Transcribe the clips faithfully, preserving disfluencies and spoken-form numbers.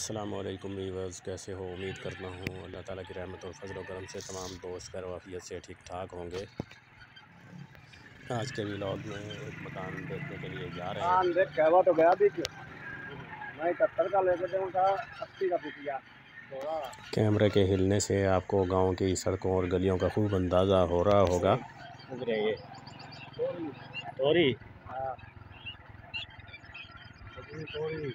अस्सलामुअलैकुम वीवर्स, कैसे हो? उम्मीद करता हूँ अल्लाह ताला की रहमत और फजल करम से तमाम दोस्त खैर वाफियत से ठीक ठाक होंगे। आज के व्लॉग में एक मकान देखने के लिए जा रहे हैं। हाँ देख कहवा तो गया भी क्यों मैं इकहत्तर का लेकर दूँगा अस्सी का बिक गया। कैमरे के हिलने से आपको गांव की सड़कों और गलियों का खूब अंदाज़ा हो रहा होगा। ये तोरी हाँ तोरी,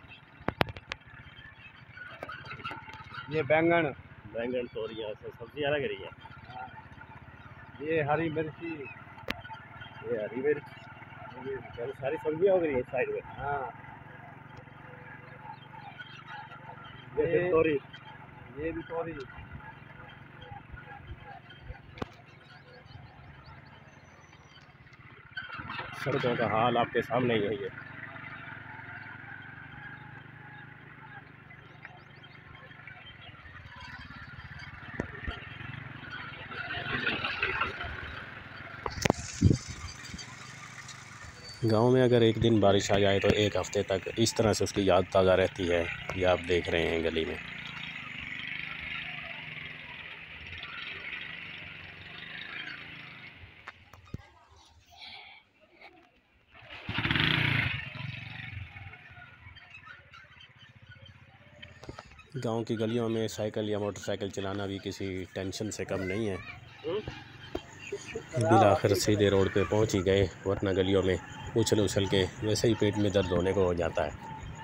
ये बैंगन बैंगन तोरियाँ से सब्जियाँ लग रही हैं। हाँ, ये हरी मिर्ची, ये हरी मिर्च, सारी सब्जियाँ हो गई है साइड में। हाँ ये, ये तोरी, ये भी तोरी। सड़कों का हाल आपके सामने यही है। गांव में अगर एक दिन बारिश आ जाए तो एक हफ्ते तक इस तरह से उसकी याद ताज़ा रहती है। ये आप देख रहे हैं गली में। गांव की गलियों में साइकिल या मोटरसाइकिल चलाना भी किसी टेंशन से कम नहीं है। बिलाखिर सीधे रोड पे पहुंच ही गए, वरना गलियों में उछल उछल के वैसे ही पेट में दर्द होने को हो जाता है।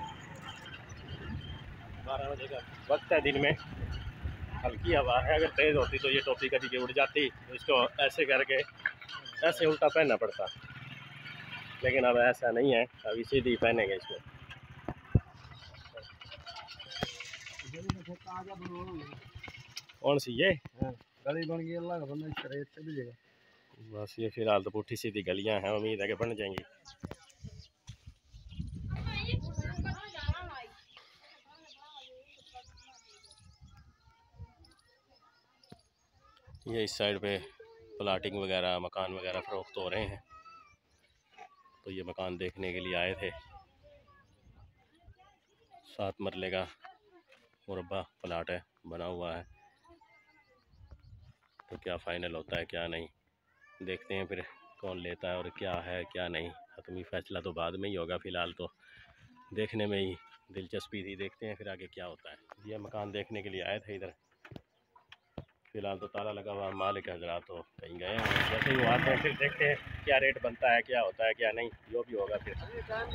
बारह बजे का वक्त है, दिन में हल्की हवा है। अगर तेज़ होती तो ये टोपी कभी के उड़ जाती, तो इसको ऐसे करके ऐसे उल्टा पहनना पड़ता, लेकिन अब ऐसा नहीं है, अभी सीधी पहनेंगे इसको। कौन सी ये गली बन गई, अल्लाह का बंदा इस तरह से भी जगह। बस ये फिलहाल तो पुठी सीधी गलियां हैं, उम्मीद है कि बन जाएंगी। ये इस साइड पे प्लाटिंग वगैरह मकान वगैरह फ़रोख्त हो रहे हैं, तो ये मकान देखने के लिए आए थे। सात मरले का मुरब्बा प्लाट है, बना हुआ है। तो क्या फ़ाइनल होता है क्या नहीं, देखते हैं फिर कौन लेता है और क्या है क्या नहीं। हतमी फ़ैसला तो बाद में ही होगा, फ़िलहाल तो देखने में ही दिलचस्पी थी, देखते हैं फिर आगे क्या होता है। ये मकान देखने के लिए आए थे इधर, फ़िलहाल तो ताला लगा हुआ, मालिक हजरात तो कहीं गए हैं। जैसे ही वो आते हैं फिर देखते हैं क्या रेट बनता है, क्या होता है क्या नहीं, जो भी होगा फिर।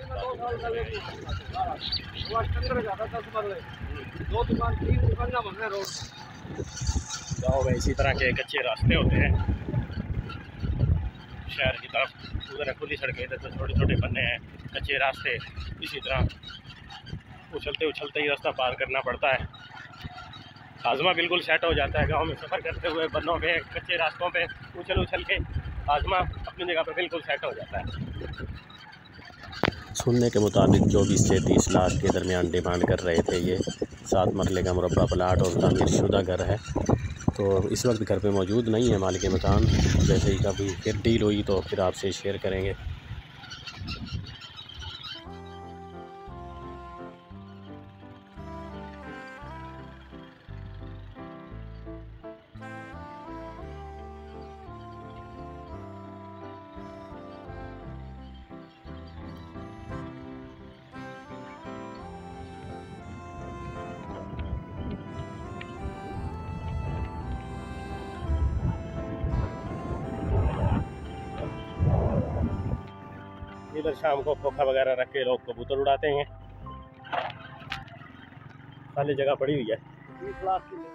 गाँव में इसी तरह के कच्चे रास्ते होते हैं शहर की तरफ, उधर खुली सड़कें, इधर तो छोटे छोटे बने हैं कच्चे रास्ते। इसी तरह उछलते उछलते ही रास्ता पार करना पड़ता है। आज़मा बिल्कुल सेट हो जाता है गांव में सफ़र करते हुए, बनों पे कच्चे रास्तों पे उछल उछल के आज़मा अपनी जगह पे बिल्कुल सेट हो जाता है। सुनने के मुताबिक चौबीस से तीस लाख के दरमियान डिमांड कर रहे थे। ये सात मरले का मुरब्बा प्लाट और तामीर शुदा घर है। तो इस वक्त घर पे मौजूद नहीं है मालिक मकान, जैसे ही कभी फिर डील हुई तो फिर आपसे शेयर करेंगे। इधर शाम को खोखा वगैरह रख के लोग कबूतर उड़ाते हैं, खाली जगह पड़ी हुई है। बीस लाख की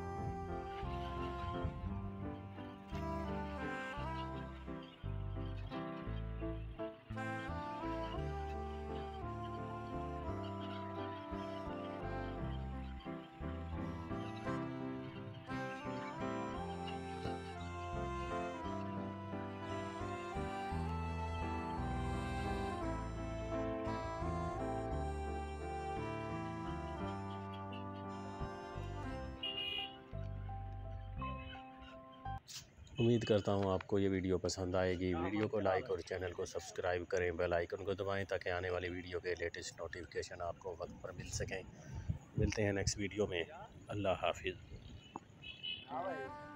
उम्मीद करता हूँ आपको ये वीडियो पसंद आएगी। वीडियो को लाइक और चैनल को सब्सक्राइब करें, बेल आइकन को दबाएं ताकि आने वाली वीडियो के लेटेस्ट नोटिफिकेशन आपको वक्त पर मिल सकें। मिलते हैं नेक्स्ट वीडियो में। अल्लाह हाफिज़। हाँ भाई।